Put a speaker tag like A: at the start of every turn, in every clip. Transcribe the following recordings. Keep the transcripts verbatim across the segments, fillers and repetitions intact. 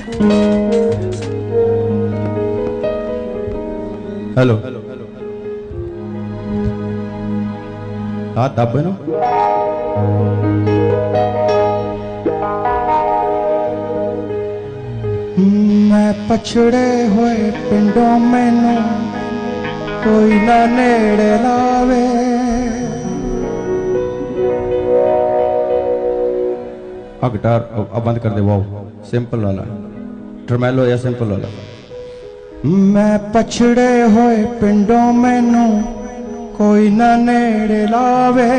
A: Hello हाँ तब ना
B: मैं पछड़े हुए पिंडों मैनू कोई ना नेड़े लावे।
A: हाँ गिटार अब बंद कर दे। वाओ सिंपल वाला ट्रमेलो या सिंपल वाला।
B: मैं पछड़े हुए पिंडों मैनू कोई ना नेड़े लावे।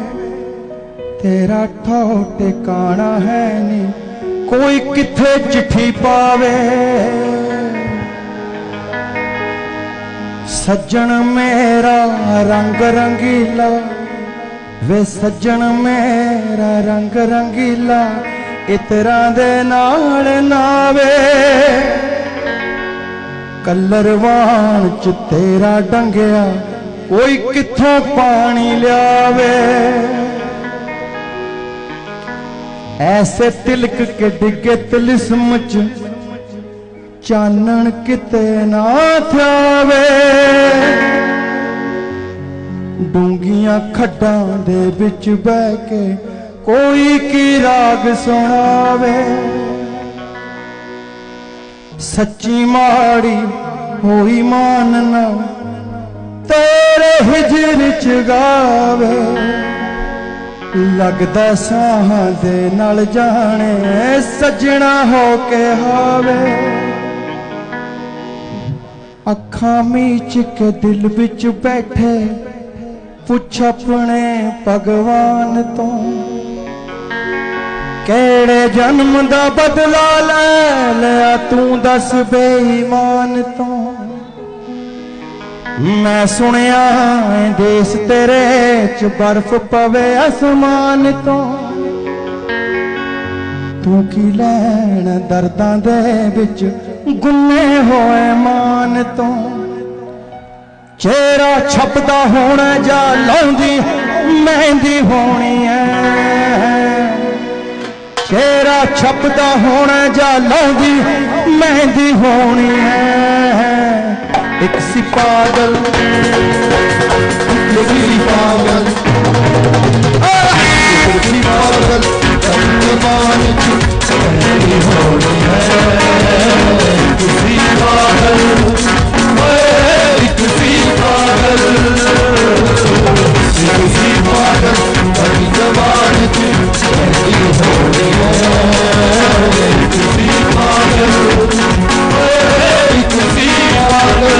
B: तेरा ठो टिकाना है नी कोई किथे चिट्ठी पावे। सज्जन मेरा रंग रंगीला वे सज्जन मेरा रंग रंगीला इतरा दे नाल नावे। कलरवान च तेरा डंगिया कोई किथों पानी लियावे। ऐसे तिलक के डिगे तिलिस्म च चानन किते ना थावे। डूंगियां खड्डां दे बिच बह के कोई की राग सुनावे। सच्ची माड़ी होई मानना तेरे हिजर च गावे। लगदा साहां दे नाल जाने सजना हो के हावे। अखां मीच के दिल विच बैठे पुछ अपने भगवान तो केड़े जन्म दा बदला ले लिया तू दस बेईमान तो। मैं सुनिया देश तेरे च बर्फ पवे आसमान तो। तू की लैन दर्दां दे विच गुन्ने होए मान तो। चेहरा छपदा होना जा लौंदी मेहंदी होनी है। चेहरा छपदा होना जा लौंदी मेहंदी होनी है। एक सी पागल एक सी पागल एक सी पागल जवान की मेहंदी होनी है। एक सी पागल एक सी पागल एक सी पागल जवान की मेहंदी होनी है। एक सी पागल एक सी पागल।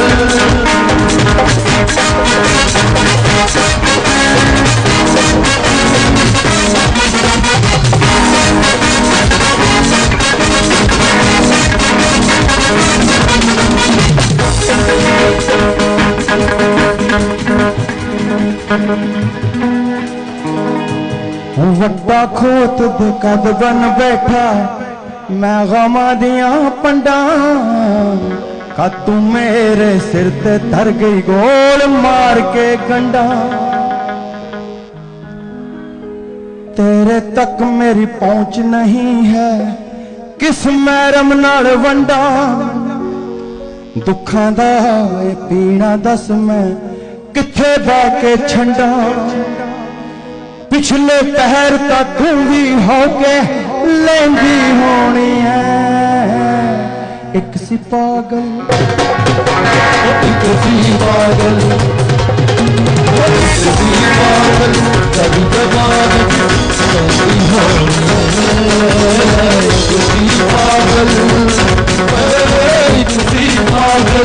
B: वड्डा खोत दे कद बन बैठा मैं गमा दिया पंडा। का तू मेरे सिर ते धर गई गोल मार के गंडा। तेरे तक मेरी पहुंच नहीं है किस मैरम नाल वंडा। दुखां दा पीना दस मैं किथे बाके छंडा। पिछले पहर का तू भी होके लेंदी होनी है। एक सी पागल एक सी पागल एक सी पागल कभी जवान की होनी है। एक सी पागल एक सी पागल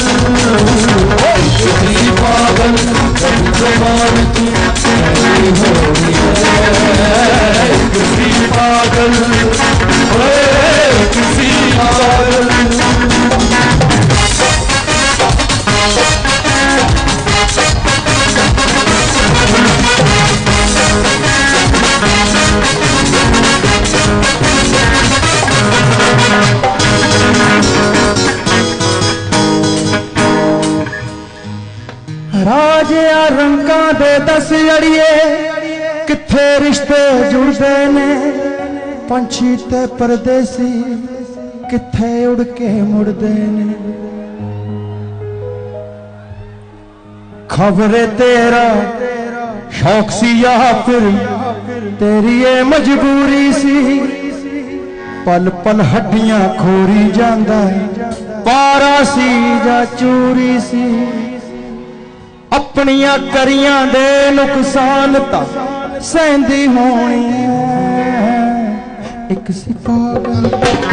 B: एक सी पागल कभी जवान की होनी है। एक सी पागल एक सी पागल। राजिया रंगा दे दस अड़िए किथे रिश्ते जुड़ते ने। पंछी ते परदेसी किथे उड़ के मुड़दे ने। खबरे तेरा शौक सी या फिर तेरी ये मजबूरी सी, पल पल हड्डियां खोरी जांदा पारा सी जा चूरी सी। अपनियां करियां दे नुकसान ता सहंदी होनी है, एक सी पागल